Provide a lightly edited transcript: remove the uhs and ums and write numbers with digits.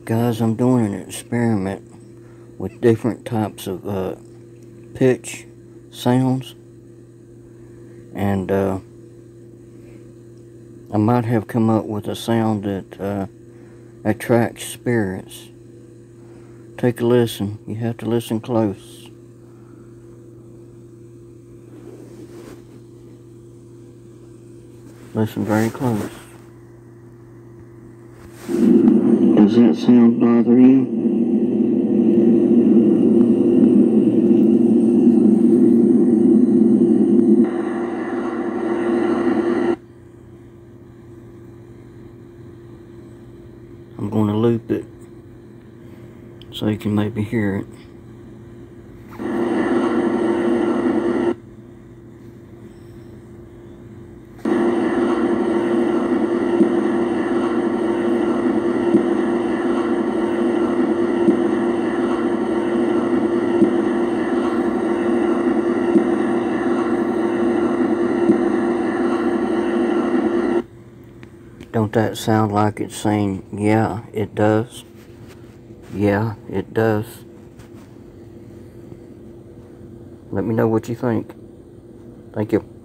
Guys, I'm doing an experiment with different types of pitch sounds, and I might have come up with a sound that attracts spirits. Take a listen. You have to listen close. Listen very close. Does that sound bother you? I'm going to loop it so you can maybe hear it. Don't that sound like it's saying, yeah, it does? Yeah, it does. Let me know what you think. Thank you.